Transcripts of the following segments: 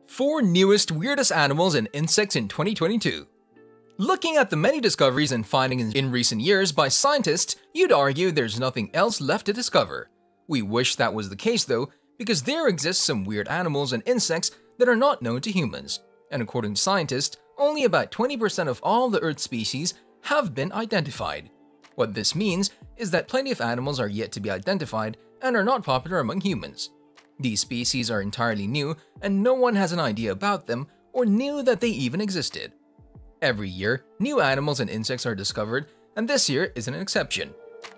4 newest weirdest animals and insects in 2022. Looking at the many discoveries and findings in recent years by scientists, you'd argue there's nothing else left to discover. We wish that was the case though, because there exist some weird animals and insects that are not known to humans. And according to scientists, only about 20% of all the Earth species have been identified. What this means is that plenty of animals are yet to be identified and are not popular among humans. These species are entirely new and no one has an idea about them or knew that they even existed. Every year, new animals and insects are discovered, and this year isn't an exception.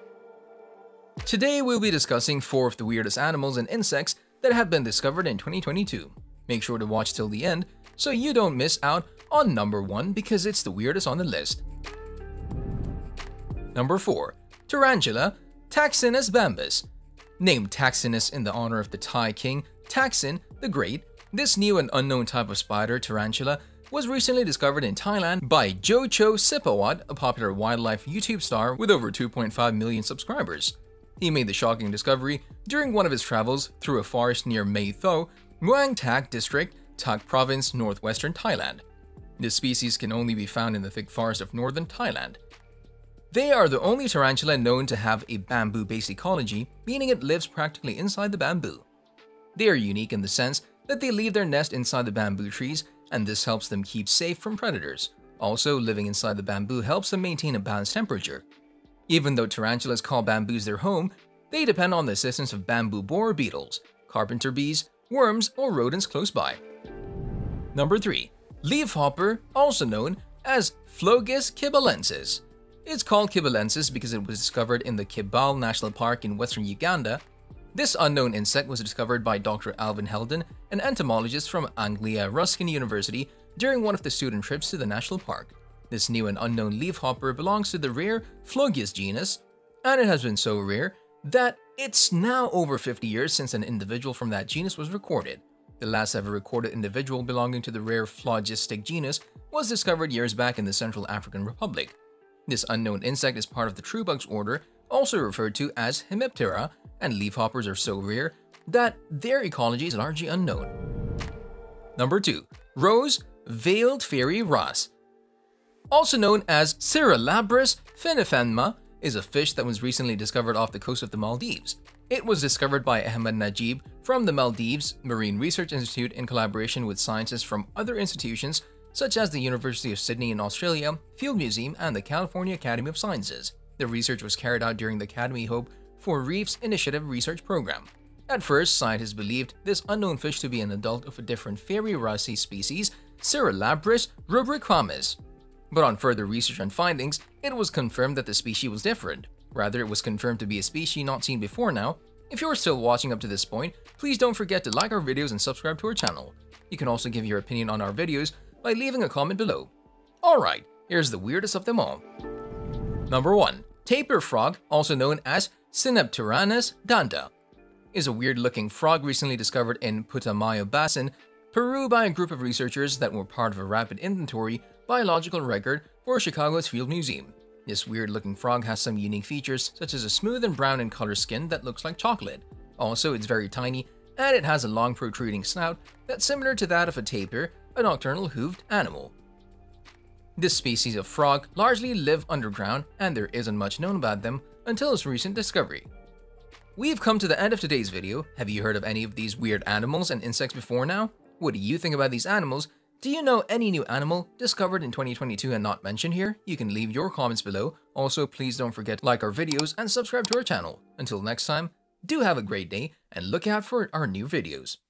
Today we'll be discussing 4 of the weirdest animals and insects that have been discovered in 2022. Make sure to watch till the end so you don't miss out on number 1 because it's the weirdest on the list. Number 4. Tarantula, Taksinus Bambus. Named Taksinus in the honor of the Thai king Taksin the Great, this new and unknown type of spider tarantula was recently discovered in Thailand by Jocho Sipawat, a popular wildlife YouTube star with over 2.5 million subscribers. He made the shocking discovery during one of his travels through a forest near Mae Tho, Muang Thak district, Tak province, northwestern Thailand. This species can only be found in the thick forest of northern Thailand. They are the only tarantula known to have a bamboo-based ecology, meaning it lives practically inside the bamboo. They are unique in the sense that they leave their nest inside the bamboo trees, and this helps them keep safe from predators. Also, living inside the bamboo helps them maintain a balanced temperature. Even though tarantulas call bamboos their home, they depend on the assistance of bamboo borer beetles, carpenter bees, worms, or rodents close by. Number 3. Leafhopper, also known as Phlogis Kibalenis. It's called Kibalenis because it was discovered in the Kibale National Park in western Uganda. This unknown insect was discovered by Dr. Alvin Heldon, an entomologist from Anglia Ruskin University, during one of the student trips to the national park. This new and unknown leafhopper belongs to the rare Phlogis genus, and it has been so rare that it's now over 50 years since an individual from that genus was recorded. The last ever recorded individual belonging to the rare phlogistic genus was discovered years back in the Central African Republic. This unknown insect is part of the true bugs order, also referred to as Hemiptera, and leafhoppers are so rare that their ecology is largely unknown. Number 2. Rose Veiled Fairy Wrasse. Also known as Cirralabris finifenma, is a fish that was recently discovered off the coast of the Maldives. It was discovered by Ahmed Najib from the Maldives Marine Research Institute in collaboration with scientists from other institutions such as the University of Sydney in Australia, Field Museum, and the California Academy of Sciences. The research was carried out during the Academy Hope for Reefs Initiative research program. At first, scientists believed this unknown fish to be an adult of a different fairy wrasse species, Cirralabris rubricamus. But on further research and findings, it was confirmed that the species was different. Rather, it was confirmed to be a species not seen before now. If you're still watching up to this point, please don't forget to like our videos and subscribe to our channel. You can also give your opinion on our videos by leaving a comment below. Alright, here's the weirdest of them all. Number 1. Tapir frog, also known as Synapturanus Danta, is a weird-looking frog recently discovered in Putumayo Basin, Peru by a group of researchers that were part of a rapid inventory biological record for Chicago's Field Museum. This weird-looking frog has some unique features, such as a smooth and brown in color skin that looks like chocolate. Also, it's very tiny, and it has a long protruding snout that's similar to that of a tapir, a nocturnal hooved animal. This species of frog largely live underground, and there isn't much known about them until its recent discovery. We've come to the end of today's video. Have you heard of any of these weird animals and insects before now? What do you think about these animals? Do you know any new animal discovered in 2022 and not mentioned here? You can leave your comments below. Also, please don't forget to like our videos and subscribe to our channel. Until next time, do have a great day and look out for our new videos.